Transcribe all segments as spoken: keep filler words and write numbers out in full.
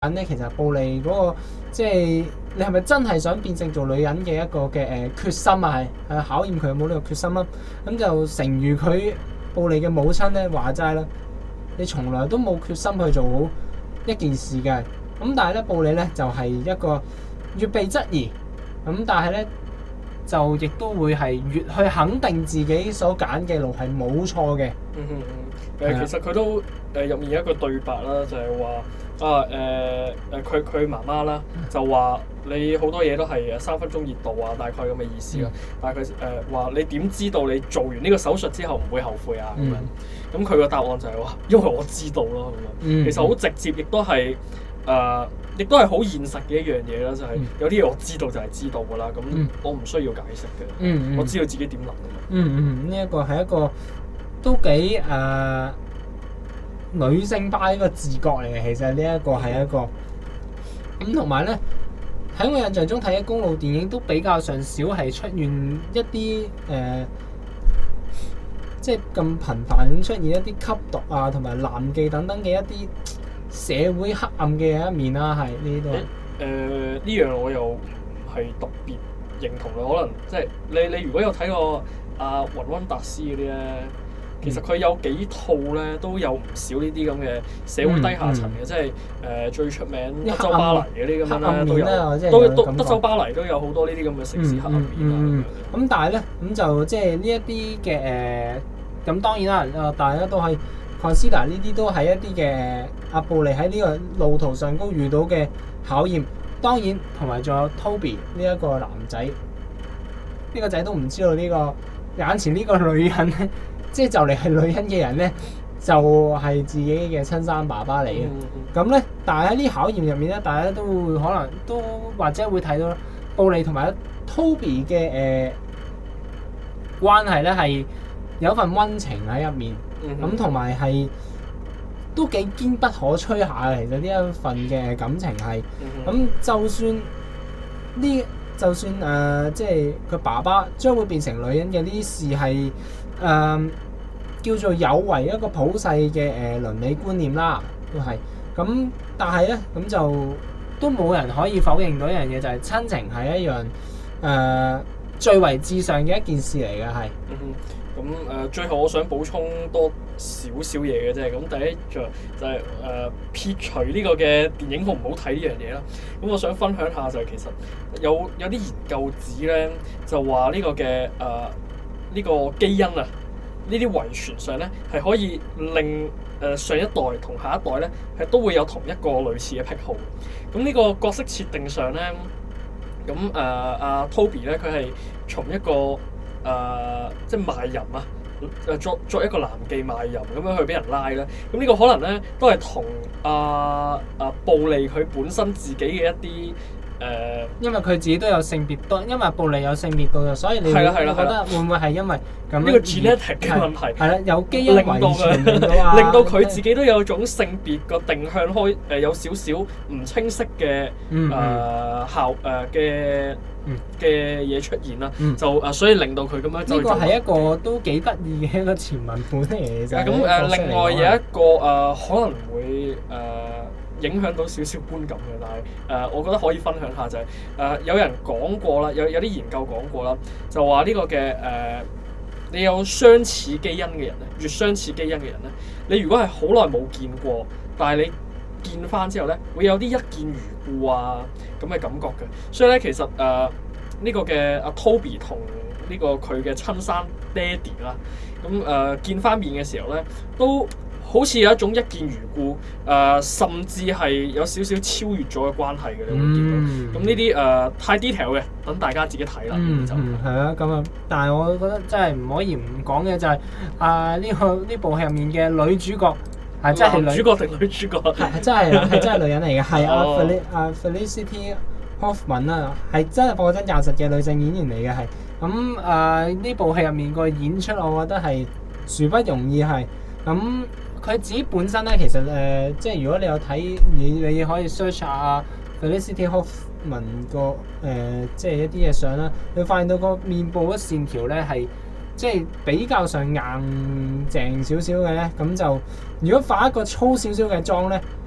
人咧，其實布利嗰、個即係你係咪真係想變成做女人嘅一個嘅誒、呃、決心啊？係係考驗佢有冇呢個決心啦。咁就誠如佢布利嘅母親咧話齋啦，你從來都冇決心去做好一件事嘅。咁但係咧，布利咧就係、是、一個越被質疑，咁但係咧就亦都會係越去肯定自己所揀嘅路係冇錯嘅。 嗯嗯嗯，誒其實佢都誒入面有一個對白啦，就係話啊誒誒佢佢媽媽啦，就話你好多嘢都係誒三分鐘熱度啊，大概咁嘅意思啦。但係佢誒話你點知道你做完呢個手術之後唔會後悔啊咁樣？咁佢個答案就係話，因為我知道咯咁樣。 嗯、 其實好直接，亦都係誒，亦都係好現實嘅一樣嘢啦，就係、是、有啲嘢我知道就係知道㗎啦，咁我唔需要解釋嘅。 嗯嗯、 我知道自己點諗㗎嘛。 嗯嗯，呢、這、一個係一個都幾誒、呃、女性化一個自覺嚟嘅，其實呢一個係一個咁，同埋咧喺我印象中睇嘅公路電影都比較上少係出現一啲誒、呃，即係咁頻繁咁出現一啲吸毒啊同埋男妓等等嘅一啲社會黑暗嘅一面啦，係呢度。誒呢樣我又唔係特別認同啦，可能即係你你如果有睇過阿雲溫達斯嗰啲咧，其實佢有幾套咧都有唔少呢啲咁嘅社會低下層嘅，嗯嗯、即係誒、呃、最出名德州巴黎嗰啲咁樣啦，都有都都德州巴黎都有好多呢啲咁嘅城市黑暗面啊。咁、 嗯嗯嗯、但係咧咁就即係呢一啲嘅誒，咁、呃、當然啦，大家都係 consider 呢啲都係一啲嘅阿布利喺呢個路途上高遇到嘅考驗。當然同埋仲有 Toby 呢一個男仔，呢、呢個仔都唔知道呢個眼前呢個女人咧，即係就嚟係女人嘅人咧，就係、是、自己嘅親生爸爸嚟嘅。咁咧、嗯，但係喺呢考驗入面咧，大家都會可能都或者會睇到布利同埋 Toby 嘅誒、呃、關係咧係有份溫情喺入面，咁同埋係都幾堅不可摧下嘅。其實呢一份嘅感情係，咁、嗯、就算呢，就算誒、呃，即係佢爸爸將會變成女人嘅呢啲事係誒、呃、叫做有違一個普世嘅誒、呃、倫理觀念啦，都係。咁但係咧，咁就都冇人可以否認到一樣嘢，就係、是、親情係一樣誒、呃、最為至上嘅一件事嚟嘅，係。 咁誒、呃，最後我想補充多少少嘢嘅啫。咁第一就就係誒撇除呢個嘅電影好唔好睇呢樣嘢啦。咁我想分享下就係其實有有啲研究指咧，就話呢個嘅誒呢個基因啊，呢啲遺傳上咧係可以令誒、呃、上一代同下一代咧係都會有同一個類似嘅癖好。咁呢個角色設定上咧，咁誒阿 Toby 咧佢係從一個誒、呃，即係賣淫啊！誒，作作一個男妓賣淫咁樣去俾人拉咧。咁呢個可能咧，都係同阿阿布利佢本身自己嘅一啲誒，呃、 因為佢自己都有性別多，因為布利有性別多，所以你會覺得會唔會係因為咁呢個 genetic 嘅問題？ 係啦，有基因遺傳令到令到佢自己都有種性別個定向開誒、呃，有少少唔清晰嘅誒效誒嘅。嘅嘢出現啦，嗯、就啊，所以令到佢咁樣。呢個係一個都幾得意嘅一個前文本嚟嘅啫。 咁誒，另外有一個誒、呃，可能會誒、呃、影響到少少觀感嘅，但係誒、呃，我覺得可以分享下就係、是、誒、呃，有人講過啦，有有啲研究講過啦，就話呢個嘅誒、呃，你有相似基因嘅人咧，越相似基因嘅人咧，你如果係好耐冇見過，但係你見翻之後咧，會有啲一見如故啊咁嘅感覺嘅，所以咧其實誒呢、呃這個嘅阿 Toby 同呢個佢嘅親生爹哋啦，咁誒、呃、見翻面嘅時候咧，都好似有一種一見如故，誒、呃、甚至係有少少超越咗嘅關係嘅，你會見到。咁呢啲誒太 detail 嘅，等大家自己睇啦。 嗯， 就嗯係啊，咁啊，但係我覺得真係唔可以唔講嘅就係啊呢個呢部戲入面嘅女主角。係真係女主角定女主角？ 係真係係真係女人嚟嘅，係阿 Fel 阿 Felicity Huffman 啊，係真係貨真價實嘅女性演員嚟嘅，係咁誒呢部戲入面個演出，我覺得係殊不容易係咁。佢自己本身咧，其實誒、呃、即係如果你有睇，你你可以 search 下 Felicity Huffman 個誒、呃、即係一啲嘢相啦，你會發現到個面部嘅線條咧係。即係比較上硬淨少少嘅咧，咁就如果化一個粗少少嘅妝咧，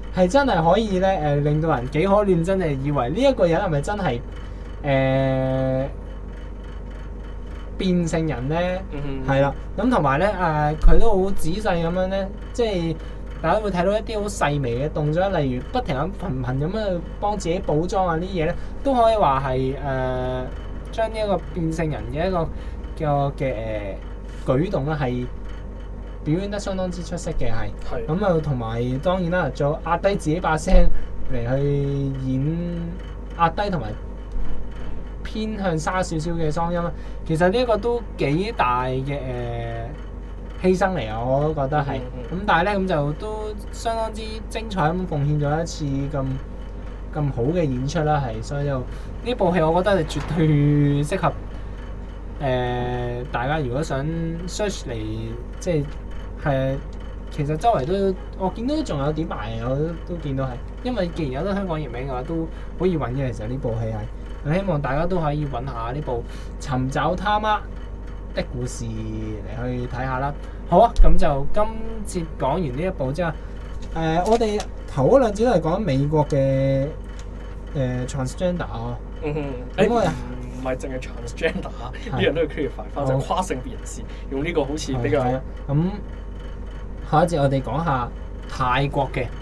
係真係可以咧誒、呃，令到人幾可憐，真係以為呢一個人係咪真係誒、呃、變性人咧？係啦、嗯，咁同埋咧誒，佢、呃、都好仔細咁樣咧，即係大家會睇到一啲好細微嘅動作，例如不停咁頻頻咁樣幫自己補妝啊啲嘢咧，都可以話係誒將呢一個變性人嘅一個嘅嘅誒舉動咧係表演得相當之出色嘅，係。係。咁啊，同埋當然啦，仲壓低自己把聲嚟去演壓低同埋偏向沙少少嘅嗓音啦。其實呢一個都幾大嘅誒、呃、犧牲嚟啊，我都覺得係。咁、嗯嗯、但係咧，咁就都相當之精彩咁奉獻咗一次咁咁好嘅演出啦，係。所以就呢部戲，我覺得係絕對適合誒、呃、大家，如果想 search 嚟即係。係，其實周圍都我見到仲有點賣，我都都見到係，因為既然有得香港譯名嘅話，都好易揾嘅。其實呢部戲係，希望大家都可以揾下呢部《尋找他媽的故事》嚟去睇下啦。好啊，咁就今節講完呢一部之後，誒、呃，我哋頭嗰兩節都係講美國嘅誒、呃、transgender 啊。嗯哼，咁我唔係淨係 transgender 啊，呢樣都要 clarify 翻，就跨性別人士用呢個好似比較咁。下一節我哋講下泰國嘅。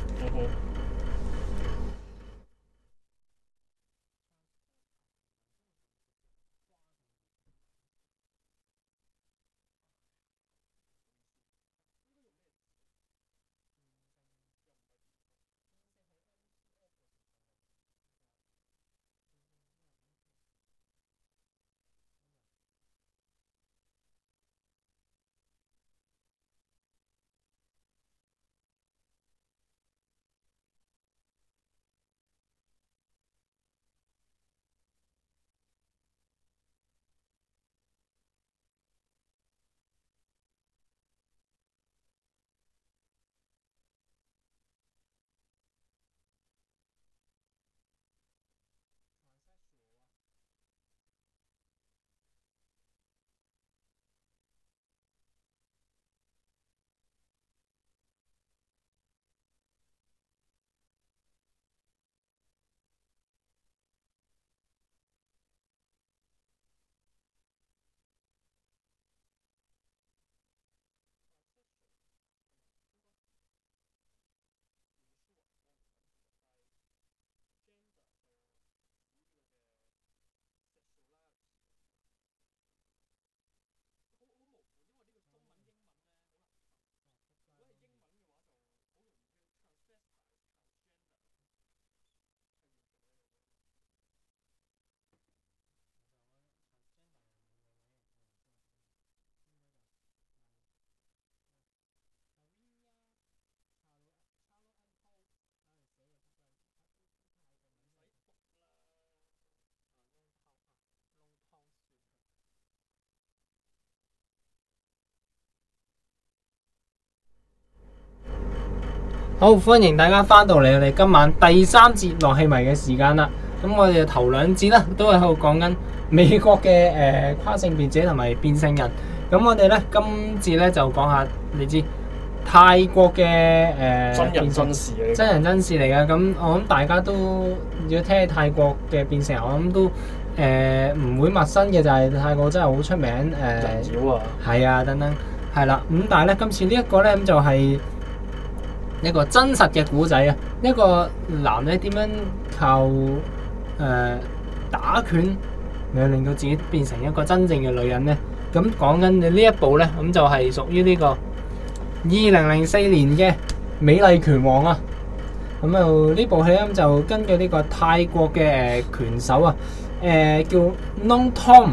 好，歡迎大家翻到嚟我哋今晚第三節樂器迷嘅時間啦。咁我哋頭兩節啦，都係喺度講緊美國嘅誒、呃、跨性別者同埋變性人。咁我哋咧今節咧就講下你知泰國嘅誒、呃、 真人真事嘅真人真事嚟嘅。咁我諗大家都如果聽泰國嘅變性人，我諗都誒唔、呃、會陌生嘅，就係泰國真係好出名誒。人、呃、 妖啊！係啊，等等係啦。咁但係咧今次呢一個咧咁就係、是。一個真實嘅古仔啊！一個男仔點樣靠誒、呃、打拳嚟令到自己變成一個真正嘅女人咧？咁講緊嘅呢一部咧，咁就係屬於呢個二零零四年嘅《美麗拳王》啊！咁就呢部戲咧就根據呢個泰國嘅誒拳手啊，誒、呃、叫 Long Tom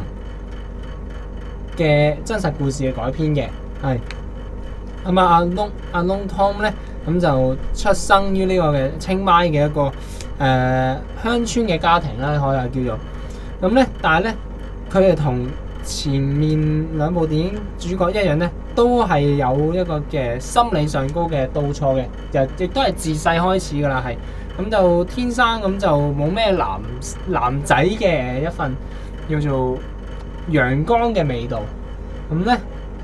嘅真實故事嘅改編嘅，係咁啊！阿 Long 阿 Long Tom 咧。咁就出生於呢個嘅清邁嘅一個誒、呃、鄉村嘅家庭啦，可以叫做咁咧。但係咧，佢哋同前面兩部電影主角一樣咧，都係有一個嘅心理上高嘅倒錯嘅，就亦都係自細開始噶啦，係咁就天生咁就冇咩男男仔嘅一份叫做陽光嘅味道。咁咧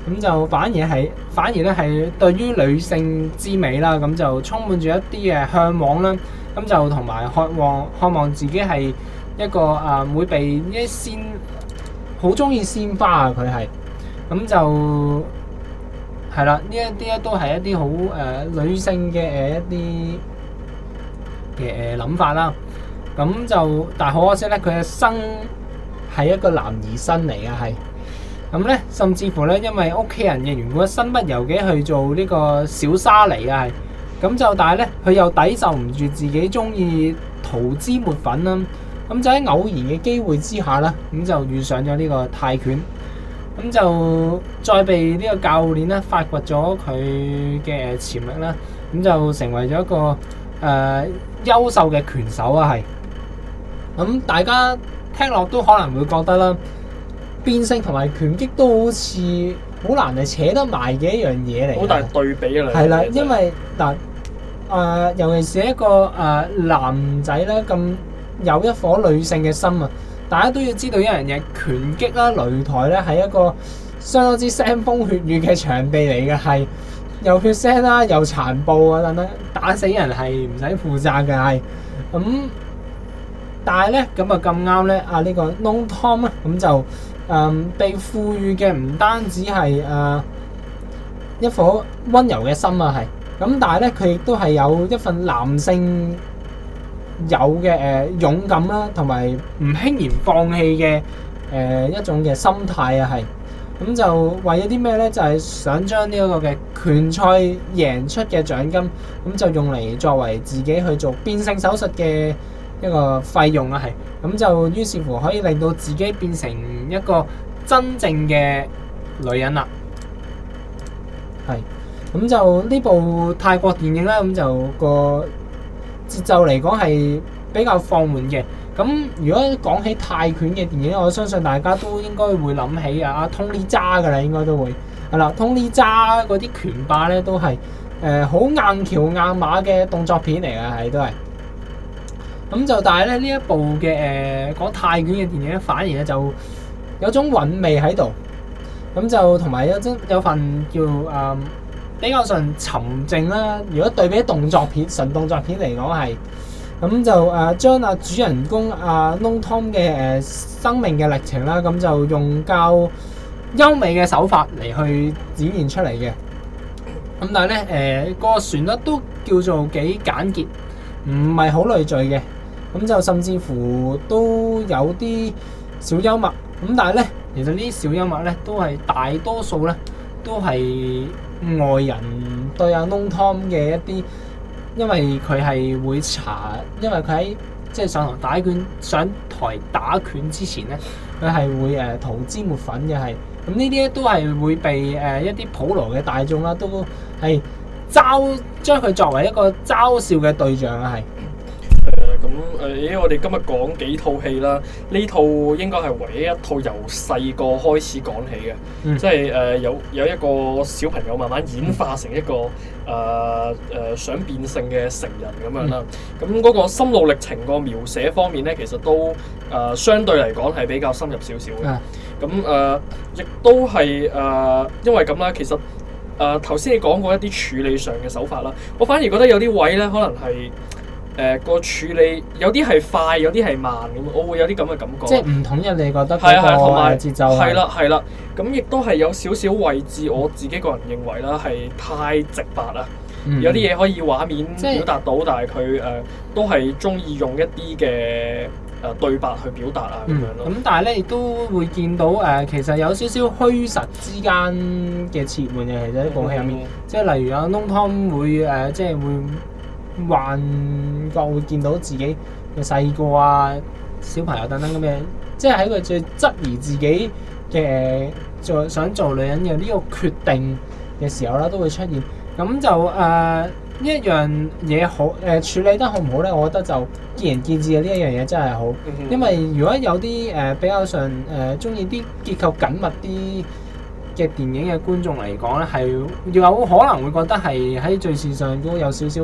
咁就反而係反而咧係對於女性之美啦，咁就充滿住一啲嘅嚮往啦，咁就同埋渴望渴望自己係一個啊、呃、會被一鮮好中意鮮花啊，佢係咁就係啦，呢一啲咧都係一啲好誒女性嘅誒一啲嘅誒諗法啦。咁就但係好可惜咧，佢嘅生係一個男兒身嚟嘅係。咁咧，甚至乎咧，因為屋企人嘅緣故，身不由己去做呢個小沙彌啊，係咁就，但係咧，佢又抵受唔住自己中意塗脂抹粉啦，咁就喺偶然嘅機會之下啦，咁就遇上咗呢個泰拳，咁就再被呢個教練咧發掘咗佢嘅潛力啦，咁就成為咗一個誒、呃、優秀嘅拳手啊，係咁大家聽落都可能會覺得啦。變性同埋拳擊都好似好難係扯得埋嘅一樣嘢嚟， 好大對比啊！ 係啦，因為嗱誒、呃，尤其是一個誒、呃、男仔咧，咁有一顆女性嘅心啊！大家都要知道一樣嘢，拳擊啦、擂台咧係一個相當之腥風血雨嘅場地嚟嘅，係又血腥啦，又殘暴啊等等，打死人係唔使負責嘅，係咁。但係咧咁啊咁啱咧，啊、這個、呢個 Noam Tom 咧咁就。誒、嗯、被賦予嘅唔單止係誒、呃、一顆溫柔嘅心啊，係咁，但係咧佢亦都係有一份男性有嘅誒、呃、勇敢啦，同埋唔輕言放棄嘅誒一種嘅心態啊，係咁就為咗啲咩咧？就係、是、想將呢一個嘅拳賽贏出嘅獎金，咁就用嚟作為自己去做變性手術嘅一個費用啊，係咁就於是乎可以令到自己變成一個真正嘅女人啦。係咁就呢部泰國電影咧，咁就個節奏嚟講係比較放緩嘅。咁如果講起泰拳嘅電影，我相信大家都應該會諗起啊 Tony Jaa 噶啦，應該都會係啦。Tony Jaa 嗰啲拳霸咧都係誒好硬橋硬馬嘅動作片嚟嘅，係都係。咁就但係咧呢一部嘅誒、呃、講泰拳嘅電影咧，反而咧就有種韻味喺度。咁就同埋有種有份叫誒、呃、比較上沉靜啦。如果對比動作片、純動作片嚟講係，咁就誒、呃、將啊主人公啊 Noam Tom 嘅誒生命嘅歷程啦，咁就用較優美嘅手法嚟去展現出嚟嘅。咁但係咧誒個旋律都叫做幾簡潔，唔係好累贅嘅。咁就甚至乎都有啲小幽默，咁但係咧，其實呢啲小幽默咧，都係大多數咧，都係外人對阿 Noam Tom 嘅一啲，因為佢係會查，因為佢喺即係上台打拳、上台打拳之前咧，佢係會誒塗脂抹粉嘅，係咁呢啲咧都係會被誒、呃、一啲普羅嘅大眾啦，都係嘲將佢作為一個嘲笑嘅對象啊，係。 咁誒，咦、呃？我哋今日講幾套戲啦，呢套應該係唯一一套由細個開始講起嘅，嗯、即係誒、呃、有有一個小朋友慢慢演化成一個誒誒、呃呃、想變性嘅成人咁樣啦。咁嗰、嗯、個心路歷程個描寫方面咧，其實都誒、呃、相對嚟講係比較深入少少嘅。咁誒、嗯，亦、呃、都係誒、呃，因為咁啦，其實誒頭先你講過一啲處理上嘅手法啦，我反而覺得有啲位咧，可能係。誒、呃、個處理有啲係快，有啲係慢咁，我會有啲咁嘅感覺。即係唔統一，你覺得嗰個節奏係啦係啦，咁亦都係有少少位置，我自己個人認為啦，係太直白啦。嗯、有啲嘢可以畫面表達到，即但係佢誒都係中意用一啲嘅誒對白去表達啊咁、嗯、樣咯。咁但係咧亦都會見到誒、呃，其實有少少虛實之間嘅切換嘅，其實呢部戲入面，嗯、即係例如阿 Noam Tom 會誒、呃，即係會。幻覺會見到自己嘅細個啊、小朋友等等咁嘅，即係喺佢最質疑自己嘅做想做女人嘅呢個決定嘅時候啦，都會出現。咁就誒呢、呃、一樣嘢好誒、呃、處理得好唔好咧？我覺得就見仁見智嘅呢一樣嘢真係好，嗯、哼因為如果有啲誒、呃、比較上誒中意啲結構緊密啲嘅電影嘅觀眾嚟講咧，係有可能會覺得係喺敘事上都有少少。誒、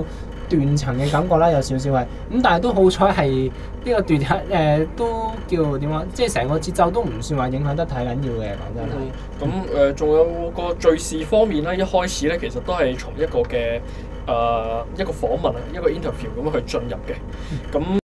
斷層嘅感覺啦，有少少係。咁但係都好彩係呢個斷誒、呃、都叫點講，即係成個節奏都唔算話影響得太緊要嘅，講真係。 咁誒，仲、呃、有個敘事方面咧，一開始咧其實都係從一個嘅誒、呃、一個訪問啊，一個 interview 咁樣去進入嘅。咁